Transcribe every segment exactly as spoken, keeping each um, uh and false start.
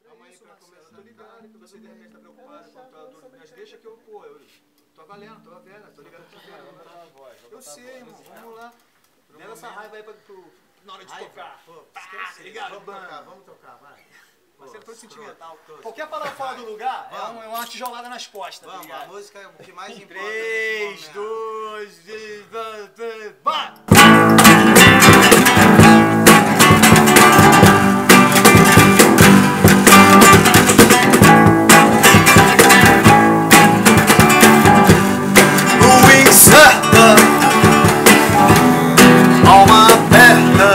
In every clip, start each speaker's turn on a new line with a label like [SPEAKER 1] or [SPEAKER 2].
[SPEAKER 1] Calma aí
[SPEAKER 2] isso,
[SPEAKER 1] pra
[SPEAKER 2] Marcelo,
[SPEAKER 1] começar.
[SPEAKER 2] tô ligado que
[SPEAKER 1] Você de repente tá preocupado com a tua dor, mas
[SPEAKER 2] deixa
[SPEAKER 1] deixa que eu, pô, eu tô avaliando, tô avaliando, tô ligado que tô vendo. Eu sei, irmão, vamos lá. Leva essa raiva aí pra, pro, na hora de tocar. Pô, tá ligado?
[SPEAKER 3] Vamos tocar, vamos tocar, vai.
[SPEAKER 1] Mas sempre foi sentimental.
[SPEAKER 2] Qualquer Qualquer palavra fora do lugar é uma, é uma tijolada nas costas, tá
[SPEAKER 3] Vamos, a
[SPEAKER 2] ligado?
[SPEAKER 3] música é o que mais importa
[SPEAKER 2] três,
[SPEAKER 3] nesse momento.
[SPEAKER 2] dois, três, vai!
[SPEAKER 4] Alma aberta,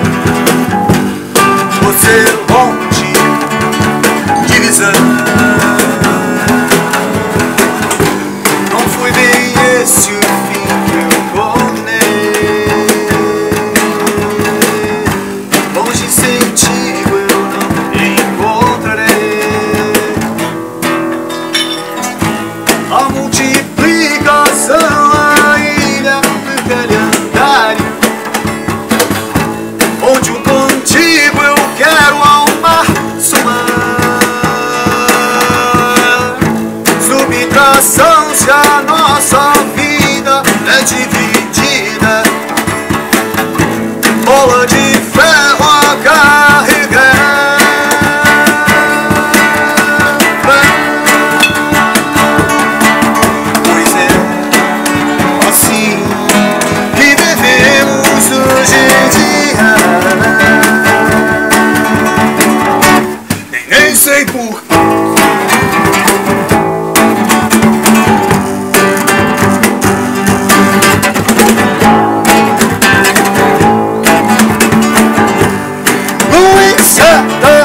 [SPEAKER 4] você longe, divisão. Não foi bem esse o fim que eu combinei. Longe sem ti eu não me encontrarei. A multiplicação, a ilha do calendário, onde um contigo eu quero ao mar somar. Subtração se a nossa vida é dividida, bola de ferro a carregar. Pois é assim que vivemos hoje em dia. Nem sei por quê. Lua incerta,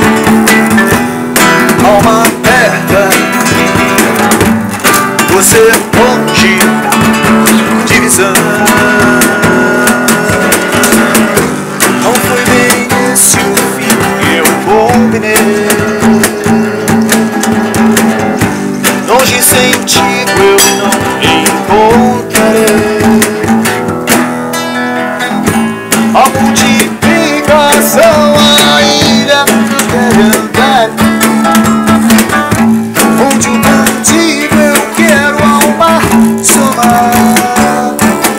[SPEAKER 4] alma aberta, você longe, divisão. Não foi bem esse o fim que eu combinei. Longe sem ti eu não me encontrarei. A multiplicação, a ilha quer andar, onde o contigo eu quero ao mar somar.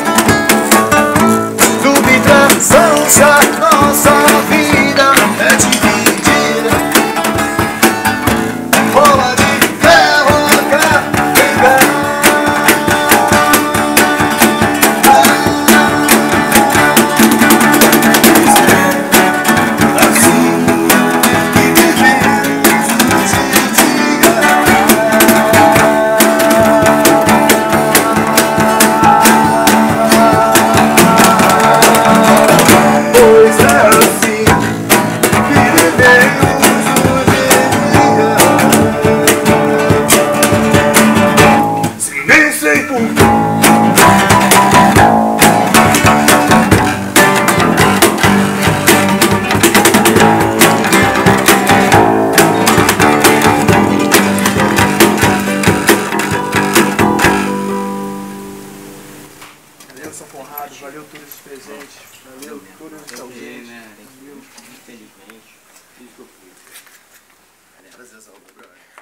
[SPEAKER 4] Subtração se a nossa vida é dividida, bola de ferro a carregar. Assim que vivemos hoje em dia. Pois é assim que vivemos hoje em dia. Nem sei por quê.
[SPEAKER 2] Valeu, São Conrado, valeu todos os presentes, valeu todos os ausentes.
[SPEAKER 3] Infelizmente, isso que eu fui. Às vezes, brother.